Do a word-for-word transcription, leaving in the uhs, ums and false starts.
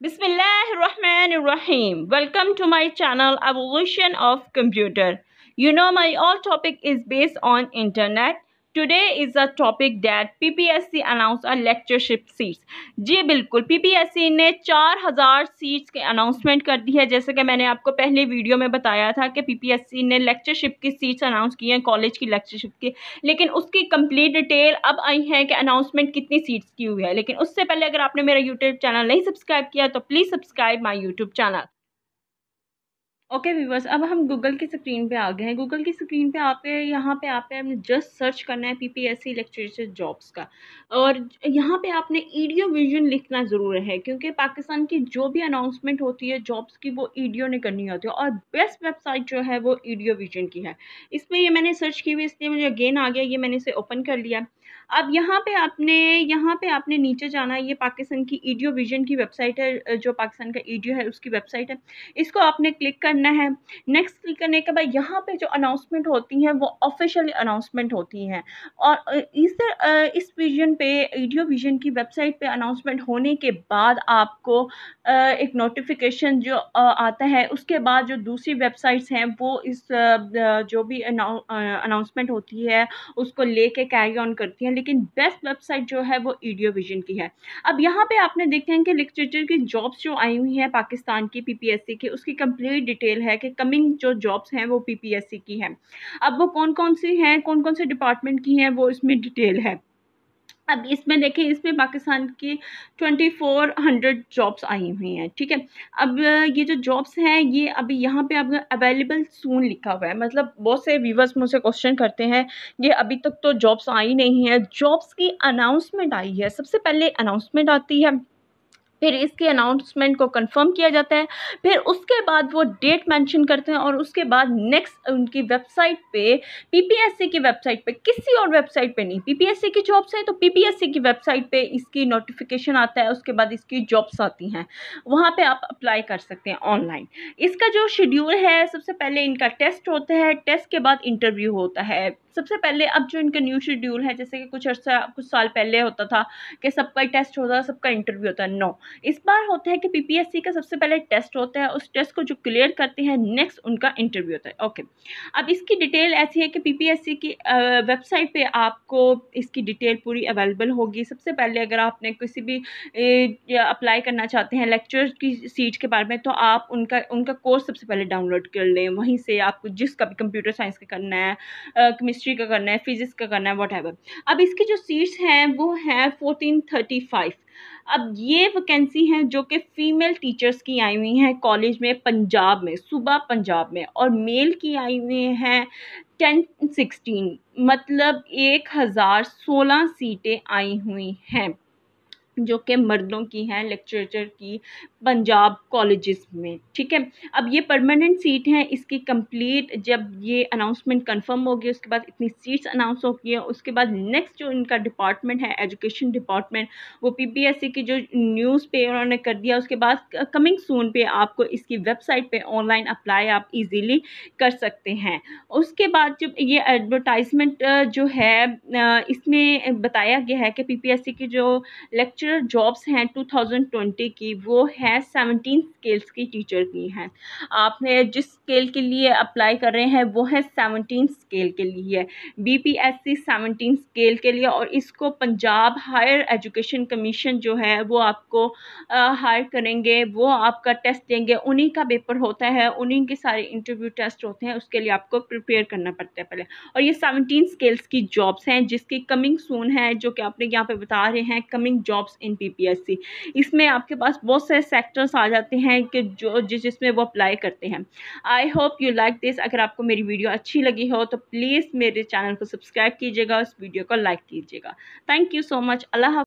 Bismillahirrahmanirrahim. Welcome to my channel Evolution of Computer. You know my all topic is based on internet. Today is a topic that P P S C announced a lectureship seats. जी बिल्कुल, P P S C ने चार हज़ार seats के announcement कर दी है। जैसे कि मैंने आपको पहले वीडियो में बताया था कि P P S C ने लेक्चरशिप की सीट्स अनाउंस की हैं, कॉलेज की लेक्चरशिप की, लेकिन उसकी कंप्लीट डिटेल अब आई है कि अनाउंसमेंट कितनी सीट्स की हुई है। लेकिन उससे पहले अगर आपने मेरा यूट्यूब चैनल नहीं सब्सक्राइब किया तो please subscribe my YouTube channel. Okay viewers, अब हम गूगल की स्क्रीन पे आ गए हैं। गूगल की स्क्रीन पे आप यहाँ पे आपने आपने जस्ट सर्च करना है पीपीएससी लेक्चरर जॉब्स का, और यहाँ पे आपने ईडियो विजन लिखना ज़रूर है, क्योंकि पाकिस्तान की जो भी अनाउंसमेंट होती है जॉब्स की वो ईडियो ने करनी होती है, और बेस्ट वेबसाइट जो है वो ईडियो विजन की है। इसमें ये मैंने सर्च की हुई, इसलिए मुझे अगेन आ गया, ये मैंने इसे ओपन कर लिया। अब यहाँ पे आपने यहाँ पे आपने नीचे जाना है। ये पाकिस्तान की ईडियो विजन की वेबसाइट है, जो पाकिस्तान का ईडियो है उसकी वेबसाइट है। इसको आपने क्लिक करना है। नेक्स्ट क्लिक करने के बाद यहाँ पे जो अनाउंसमेंट होती हैं वो ऑफिशियल अनाउंसमेंट होती हैं, और इस इस विजन पे ईडियो विजन की वेबसाइट पे अनाउंसमेंट होने के बाद आपको एक नोटिफिकेशन जो आता है, उसके बाद जो दूसरी वेबसाइट्स हैं वो इस जो भी अनाउंसमेंट होती है उसको लेके कैरी ऑन करती हैं, लेकिन बेस्ट वेबसाइट जो है वो ईडियो विजन की है। अब यहाँ पे आपने देखते हैं कि लिटरेचर की जॉब्स जो आई हुई हैं पाकिस्तान की पीपीएससी की, उसकी कंप्लीट डिटेल है कि कमिंग जो जॉब्स हैं वो पीपीएससी की हैं। अब वो कौन कौन सी हैं, कौन कौन से डिपार्टमेंट की हैं, वो इसमें डिटेल है। अब इसमें देखें, इसमें पाकिस्तान की ट्वेंटी फोर हंड्रेड जॉब्स आई हुई हैं, ठीक है। अब ये जो जॉब्स हैं ये अभी यहाँ पे अब अवेलेबल सून लिखा हुआ है, मतलब बहुत से व्यूवर्स मुझसे क्वेश्चन करते हैं ये अभी तक तो जॉब्स आई नहीं है। जॉब्स की अनाउंसमेंट आई है, सबसे पहले अनाउंसमेंट आती है, फिर इसके अनाउंसमेंट को कंफर्म किया जाता है, फिर उसके बाद वो डेट मेंशन करते हैं, और उसके बाद नेक्स्ट उनकी वेबसाइट पे, पीपीएससी की वेबसाइट पे, किसी और वेबसाइट पे नहीं, पीपीएससी की जॉब्स हैं तो पीपीएससी की वेबसाइट पे इसकी नोटिफिकेशन आता है, उसके बाद इसकी जॉब्स आती हैं, वहाँ पे आप अप्लाई कर सकते हैं ऑनलाइन। इसका जो शेड्यूल है, सबसे पहले इनका टेस्ट होता है, टेस्ट के बाद इंटरव्यू होता है। सबसे पहले अब जो इनका न्यू शेड्यूल है, जैसे कि कुछ अर्सा कुछ साल पहले होता था कि सबका टेस्ट होता है, सबका इंटरव्यू होता है, नो, इस बार होता है कि पीपीएससी का सबसे पहले टेस्ट होता है, उस टेस्ट को जो क्लियर करते हैं नेक्स्ट उनका इंटरव्यू होता है। ओके, अब इसकी डिटेल ऐसी है कि पीपीएससी की वेबसाइट पे आपको इसकी डिटेल पूरी अवेलेबल होगी। सबसे पहले अगर आपने किसी भी अप्लाई करना चाहते हैं लेक्चर की सीट के बारे में, तो आप उनका उनका कोर्स सबसे पहले डाउनलोड कर लें, वहीं से आपको जिसका भी कंप्यूटर साइंस का करना है, केमिस्ट्री का करना है, फिजिक्स का करना है, व्हाटएवर। अब इसकी जो सीट्स हैं वो हैं फोर्टीन थर्टी फाइव। अब ये वैकेंसी हैं जो कि फ़ीमेल टीचर्स की आई हुई हैं कॉलेज में, पंजाब में, सूबा पंजाब में, और मेल की आई हुई हैं टेन सिक्सटीन, मतलब एक हज़ार सोलह सीटें आई हुई हैं जो कि मर्दों की हैं लेक्चरर की पंजाब कॉलेजेस में, ठीक है। अब ये परमानेंट सीट हैं, इसकी कंप्लीट जब ये अनाउंसमेंट कंफर्म होगी उसके बाद इतनी सीट्स अनाउंस होगी है, उसके बाद नेक्स्ट जो इनका डिपार्टमेंट है एजुकेशन डिपार्टमेंट, वो पीपीएससी की जो न्यूज़ पे उन्होंने कर दिया, उसके बाद कमिंग सून पे आपको इसकी वेबसाइट पे ऑनलाइन अप्लाई आप इजीली कर सकते हैं। उसके बाद जब ये एडवर्टाइजमेंट जो है इसमें बताया गया है कि पीपीएससी की जो लेक्चर जॉब्स हैं टू थाउजेंड ट्वेंटी की, वो है सेवनटीन स्केल्स की टीचर की हैं। आपने जिस स्केल के लिए अप्लाई कर रहे हैं वो है सेवनटीन स्केल के लिए, बीपीएससी सेवनटीन स्केल के लिए, और इसको पंजाब हायर एजुकेशन कमीशन जो है वो आपको हायर करेंगे, वो आपका टेस्ट देंगे, उन्हीं का पेपर होता है, उन्हीं के सारे इंटरव्यू टेस्ट होते हैं, उसके लिए आपको प्रिपेयर करना पड़ता है पहले। और ये सेवनटीन स्केल्स की जॉब्स हैं जिसकी कमिंग सून है, जो कि आपने यहाँ पे बता रहे हैं कमिंग जॉब्स इन पीपीएससी। इसमें आपके पास बहुत सारे सेक्टर्स आ जाते हैं कि जो जिस जिसमें वो अप्लाई करते हैं। I hope you like this. अगर आपको मेरी वीडियो अच्छी लगी हो तो प्लीज़ मेरे चैनल को सब्सक्राइब कीजिएगा, इस वीडियो को लाइक कीजिएगा। Thank you so much. Allah.